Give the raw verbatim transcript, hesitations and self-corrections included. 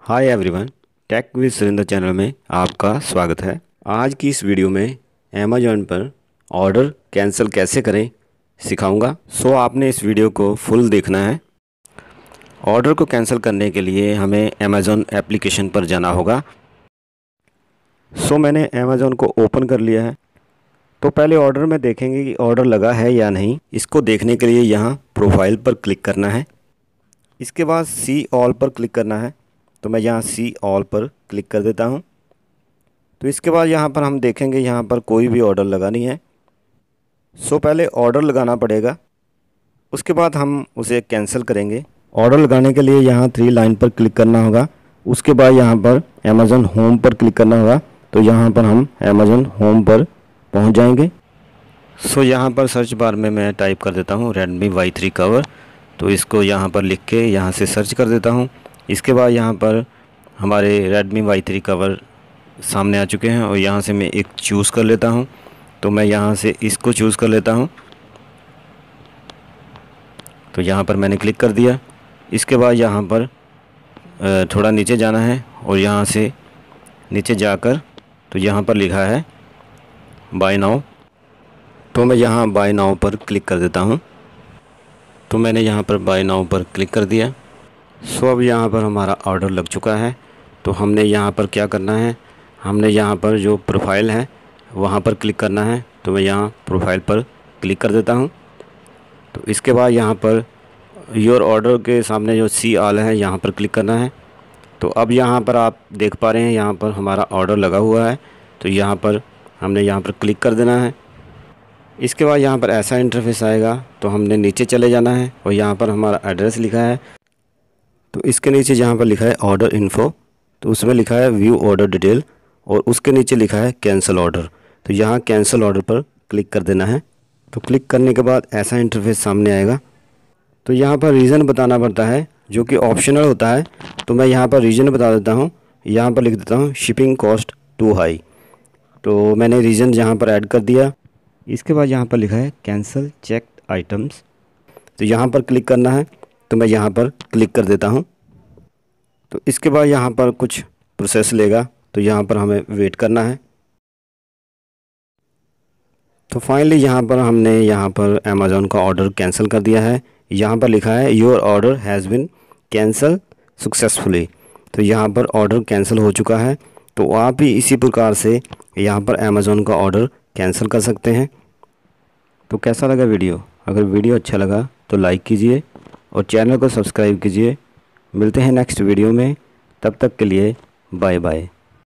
Hi everyone, tech with Surendra channel में आपका स्वागत है। आज की इस वीडियो में अमेज़ॉन पर ऑर्डर कैंसिल कैसे करें सिखाऊंगा। सो आपने इस वीडियो को फुल देखना है। ऑर्डर को कैंसिल करने के लिए हमें अमेज़ॉन एप्लीकेशन पर जाना होगा। सो मैंने अमेज़ॉन को ओपन कर लिया है। तो पहले ऑर्डर में देखेंगे कि ऑर्डर लगा है या नहीं। इसको देखने के लिए यहाँ प्रोफाइल पर क्लिक करना है। इसके बाद सी ऑल पर क्लिक करना है। तो मैं यहाँ सी ऑल पर क्लिक कर देता हूँ। तो इसके बाद यहाँ पर हम देखेंगे यहाँ पर कोई भी ऑर्डर लगा नहीं है। सो पहले ऑर्डर लगाना पड़ेगा, उसके बाद हम उसे कैंसिल करेंगे। ऑर्डर लगाने के लिए यहाँ थ्री लाइन पर क्लिक करना होगा। उसके बाद यहाँ पर अमेज़ॉन होम पर क्लिक करना होगा। तो यहाँ पर हम अमेज़ॉन होम पर पहुँच जाएंगे। सो यहाँ पर सर्च बार में मैं टाइप कर देता हूँ रेडमी वाई थ्री कवर। तो इसको यहाँ पर लिख के यहाँ से सर्च कर देता हूँ। इसके बाद यहाँ पर हमारे रेडमी वाई थ्री कवर सामने आ चुके हैं और यहाँ से मैं एक चूज़ कर लेता हूँ। तो मैं यहाँ से इसको चूज़ कर लेता हूँ। तो यहाँ पर मैंने क्लिक कर दिया। इसके बाद यहाँ पर थोड़ा नीचे जाना है और यहाँ से नीचे जाकर तो यहाँ पर लिखा है बाय नाउ। तो मैं यहाँ बाय नाउ पर क्लिक कर देता हूँ। तो मैंने यहाँ पर बाय नाउ पर क्लिक कर दिया। सो अब यहाँ पर हमारा ऑर्डर लग चुका है। तो हमने यहाँ पर क्या करना है, हमने यहाँ पर जो प्रोफाइल है वहाँ पर क्लिक करना है। तो मैं यहाँ प्रोफाइल पर क्लिक कर देता हूँ। तो इसके बाद यहाँ पर योर ऑर्डर के सामने जो सी ऑल है यहाँ पर क्लिक करना है। तो अब यहाँ पर आप देख पा रहे हैं यहाँ पर हमारा ऑर्डर लगा हुआ है। तो यहाँ पर हमने यहाँ पर क्लिक कर देना है। इसके बाद यहाँ पर ऐसा इंटरफेस आएगा। तो हमने नीचे चले जाना है और यहाँ पर हमारा एड्रेस लिखा है। तो इसके नीचे जहाँ पर लिखा है ऑर्डर इन्फो, तो उसमें लिखा है व्यू ऑर्डर डिटेल और उसके नीचे लिखा है कैंसिल ऑर्डर। तो यहाँ कैंसिल ऑर्डर पर क्लिक कर देना है। तो क्लिक करने के बाद ऐसा इंटरफेस सामने आएगा। तो यहाँ पर रीज़न बताना पड़ता है जो कि ऑप्शनल होता है। तो मैं यहाँ पर रीज़न बता देता हूँ। यहाँ पर लिख देता हूँ शिपिंग कॉस्ट टू हाई। तो मैंने रीज़न यहाँ पर ऐड कर दिया। इसके बाद यहाँ पर लिखा है कैंसिल चेक्ड आइटम्स। तो यहाँ पर क्लिक करना है। तो मैं यहाँ पर क्लिक कर देता हूँ। तो इसके बाद यहाँ पर कुछ प्रोसेस लेगा। तो यहाँ पर हमें वेट करना है। तो फाइनली यहाँ पर हमने यहाँ पर अमेज़ॉन का ऑर्डर कैंसिल कर दिया है। यहाँ पर लिखा है your order has been cancel successfully. तो यहाँ पर ऑर्डर कैंसिल हो चुका है। तो आप भी इसी प्रकार से यहाँ पर अमेज़ॉन का ऑर्डर कैंसिल कर सकते हैं। तो कैसा लगा वीडियो? अगर वीडियो अच्छा लगा तो लाइक कीजिए और चैनल को सब्सक्राइब कीजिए। मिलते हैं नेक्स्ट वीडियो में, तब तक के लिए बाय बाय।